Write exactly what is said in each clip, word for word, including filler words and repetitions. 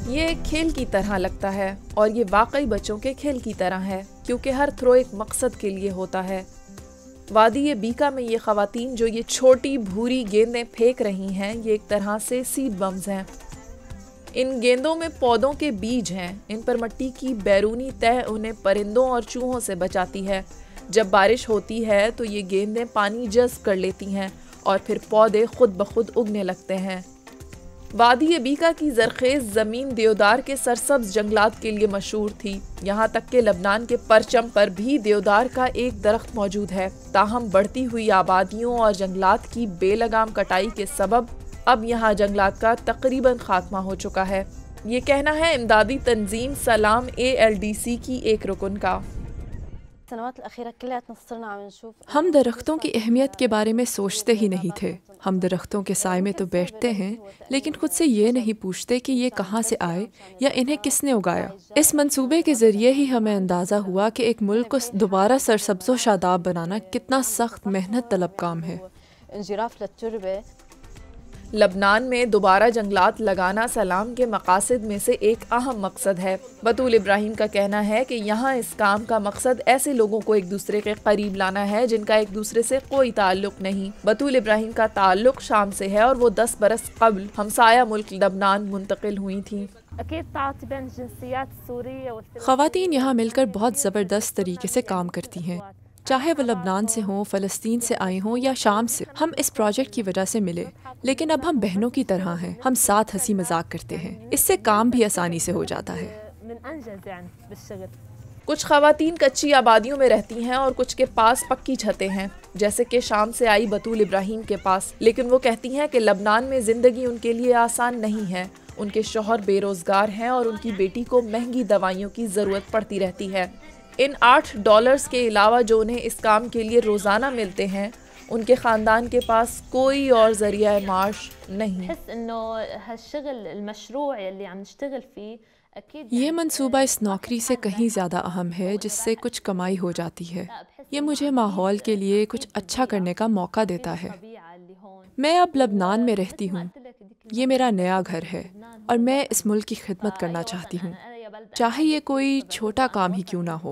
ये एक खेल की तरह लगता है और ये वाकई बच्चों के खेल की तरह है क्योंकि हर थ्रो एक मकसद के लिए होता है। वादी बीका में ये खवातीन जो ये छोटी भूरी गेंदें फेंक रही हैं, ये एक तरह से सीड बम्स हैं। इन गेंदों में पौधों के बीज हैं। इन पर मिट्टी की बैरूनी तह उन्हें परिंदों और चूहों से बचाती है। जब बारिश होती है तो ये गेंदें पानी जज़्ब कर लेती हैं और फिर पौधे खुद ब खुद उगने लगते हैं। वादी बीका की ज़रखेज़ ज़मीन देवदार के सरसब्ज़ जंगलात के लिए मशहूर थी। यहाँ तक कि लबनान के परचम पर भी देवदार का एक दरख्त मौजूद है। ताहम बढ़ती हुई आबादियों और जंगलात की बेलगाम कटाई के सबब अब यहाँ जंगलात का तकरीबन खात्मा हो चुका है। ये कहना है इमदादी तंजीम सलाम ए एल डी सी की एक रुकन का। हम दरख्तों की अहमियत के बारे में सोचते ही नहीं थे। हम दरख्तों के साए में तो बैठते हैं लेकिन खुद से ये नहीं पूछते कि ये कहाँ से आए या इन्हें किसने उगाया। इस मंसूबे के ज़रिए ही हमें अंदाज़ा हुआ कि एक मुल्क को दोबारा सरसब्ज़ो शादाब बनाना कितना सख्त मेहनत तलब काम है। लबनान में दोबारा जंगलात लगाना सलाम के मकासद में से एक अहम मकसद है। बतूल इब्राहिम का कहना है कि यहाँ इस काम का मकसद ऐसे लोगों को एक दूसरे के करीब लाना है जिनका एक दूसरे से कोई ताल्लुक नहीं। बतूल इब्राहिम का ताल्लुक शाम से है और वो दस बरस कबल हमसाया मुल्क लबनान मुंतकिल हुई थी। ख़वातीन यहाँ मिलकर बहुत ज़बरदस्त तरीके से काम करती हैं, चाहे वो लबनान से हों, फ़लस्तीन से आए हों या शाम से। हम इस प्रोजेक्ट की वजह से मिले लेकिन अब हम बहनों की तरह हैं। हम साथ हंसी मजाक करते हैं, इससे काम भी आसानी से हो जाता है। कुछ ख़वातीन कच्ची आबादियों में रहती हैं और कुछ के पास पक्की छतें हैं, जैसे कि शाम से आई बतूल इब्राहिम के पास। लेकिन वो कहती हैं कि लबनान में ज़िंदगी उनके लिए आसान नहीं है। उनके शौहर बेरोज़गार हैं और उनकी बेटी को महंगी दवाइयों की ज़रूरत पड़ती रहती है। इन आठ डॉलर्स के अलावा जो उन्हें इस काम के लिए रोज़ाना मिलते हैं, उनके ख़ानदान के पास कोई और ज़रिया माश नहीं। ये मंसूबा इस नौकरी से कहीं ज़्यादा अहम है जिससे कुछ कमाई हो जाती है। ये मुझे माहौल के लिए कुछ अच्छा करने का मौका देता है। मैं अब लबनान में रहती हूँ। ये मेरा नया घर है और मैं इस मुल्क की खिदमत करना चाहती हूँ, चाहे ये कोई छोटा काम ही क्यों ना हो।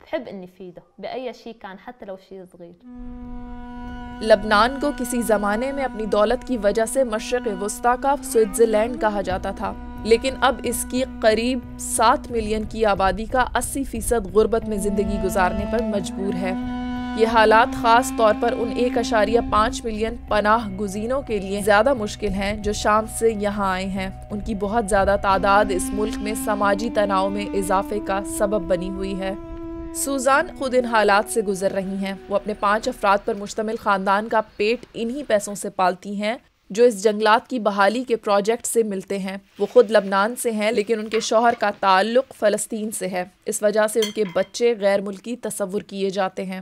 लबनान को किसी ज़माने में अपनी दौलत की वजह से मशरिक़ वस्ता का स्विट्ज़रलैंड कहा जाता था, लेकिन अब इसकी करीब सात मिलियन की आबादी का अस्सी फीसद गुर्बत में ज़िंदगी गुजारने पर मजबूर है। ये हालात ख़ास तौर पर उन एक अशारिया पाँच मिलियन पनाह गुज़ीनों के लिए ज़्यादा मुश्किल हैं जो शाम से यहाँ आए हैं। उनकी बहुत ज़्यादा तादाद इस मुल्क में समाजी तनाव में इजाफे का सबब बनी हुई है। सूज़ान खुद इन हालात से गुजर रही हैं। वो अपने पाँच अफराद पर मुश्तमिल ख़ानदान का पेट इन्हीं पैसों से पालती हैं जो इस जंगलात की बहाली के प्रोजेक्ट से मिलते हैं। वो खुद लबनान से हैं लेकिन उनके शौहर का ताल्लुक़ फ़लस्तीन से है। इस वजह से उनके बच्चे गैर मुल्की तस्वुर किए जाते हैं।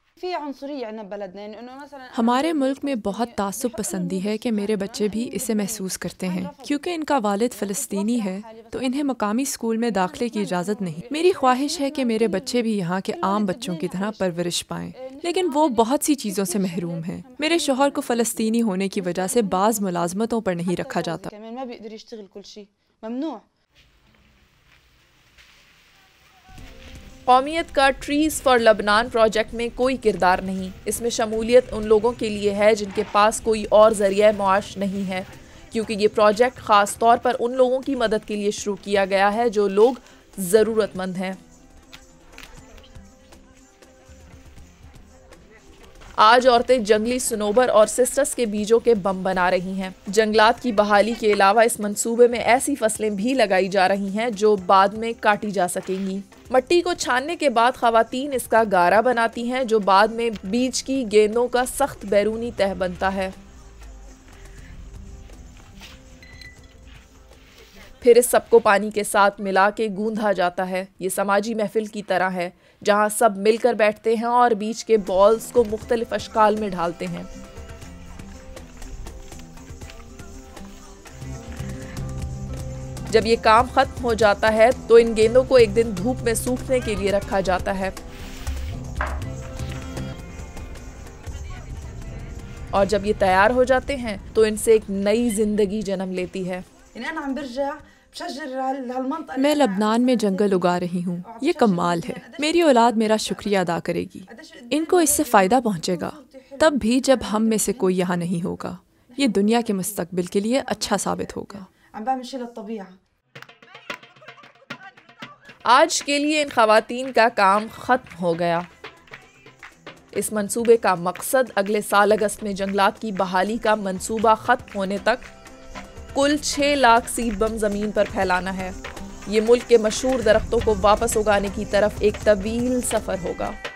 हमारे मुल्क में बहुत तासुब पसंदी है कि मेरे बच्चे भी इसे महसूस करते हैं। क्योंकि इनका वालिद फ़लस्तीनी है तो इन्हें मकामी स्कूल में दाखिले की इजाज़त नहीं। मेरी ख्वाहिश है कि मेरे बच्चे भी यहाँ के आम बच्चों की तरह परवरिश पाएं, लेकिन वो बहुत सी चीज़ों से महरूम हैं। मेरे शौहर को फ़लस्तीनी होने की वजह से बाज़ मुलाजमतों पर नहीं रखा जाता। कौमियत का ट्रीज़ फॉर लबनान प्रोजेक्ट में कोई किरदार नहीं। इसमें शमूलियत उन लोगों के लिए है जिनके पास कोई और ज़रिया मुआश नहीं है, क्योंकि ये प्रोजेक्ट ख़ास तौर पर उन लोगों की मदद के लिए शुरू किया गया है जो लोग ज़रूरतमंद हैं। आज औरतें जंगली सनोबर और सिस्टस के बीजों के बम बना रही हैं। जंगलात की बहाली के अलावा इस मंसूबे में ऐसी फसलें भी लगाई जा रही हैं जो बाद में काटी जा सकेंगी। मिट्टी को छानने के बाद ख़वातीन इसका गारा बनाती हैं जो बाद में बीज की गेंदों का सख्त बैरूनी तह बनता है। फिर इस सबको पानी के साथ मिला के गूंधा जाता है। ये समाजी महफिल की तरह है जहाँ सब मिलकर बैठते हैं और बीच के बॉल्स को मुख्तलिफ अशकाल में ढालते हैं। जब ये काम खत्म हो जाता है तो इन गेंदों को एक दिन धूप में सूखने के लिए रखा जाता है और जब ये तैयार हो जाते हैं तो इनसे एक नई जिंदगी जन्म लेती है। میں لبنان میں جنگل اگا رہی ہوں، یہ کمال ہے۔ میری اولاد میرا شکریہ ادا کرے گی، ان کو اس سے فائدہ پہنچے گا، تب بھی جب ہم میں سے کوئی یہاں نہیں ہوگا۔ یہ دنیا کے مستقبل کے لیے اچھا ثابت ہوگا۔ آج کے لیے ان خواتین کا کام ختم ہو گیا۔ اس منصوبے کا مقصد اگلے سال اگست میں جنگلات کی بحالی کا منصوبہ ختم ہونے تک کل چھ لاکھ سیڈ بم زمین پر پھیلانا ہے۔ یہ ملک کے مشہور درختوں کو واپس اگانے کی طرف ایک طویل سفر ہوگا۔